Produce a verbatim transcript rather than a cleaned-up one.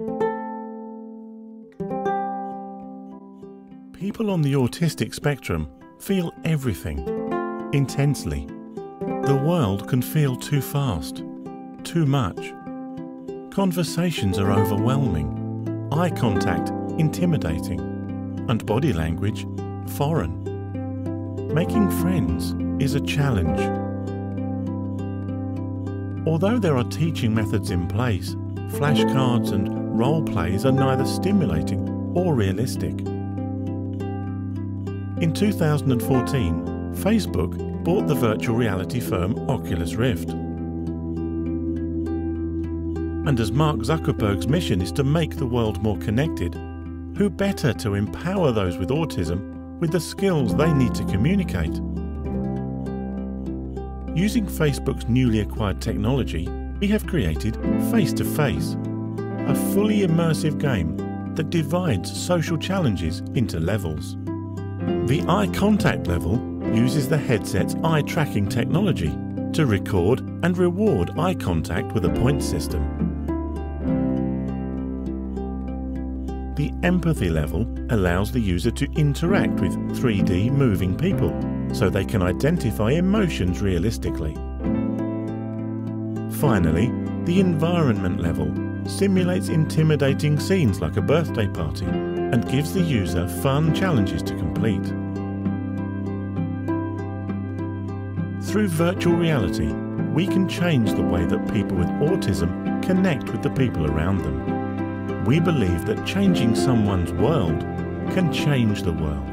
People on the autistic spectrum feel everything, intensely. The world can feel too fast, too much. Conversations are overwhelming, eye contact intimidating, and body language foreign. Making friends is a challenge. Although there are teaching methods in place, flashcards and role plays are neither stimulating or realistic. In two thousand fourteen, Facebook bought the virtual reality firm Oculus Rift. And as Mark Zuckerberg's mission is to make the world more connected, who better to empower those with autism with the skills they need to communicate? Using Facebook's newly acquired technology, we have created Face to Face, a fully immersive game that divides social challenges into levels. The eye contact level uses the headset's eye tracking technology to record and reward eye contact with a point system. The empathy level allows the user to interact with three D moving people so they can identify emotions realistically. Finally, the environment level simulates intimidating scenes like a birthday party and gives the user fun challenges to complete. Through virtual reality, we can change the way that people with autism connect with the people around them. We believe that changing someone's world can change the world.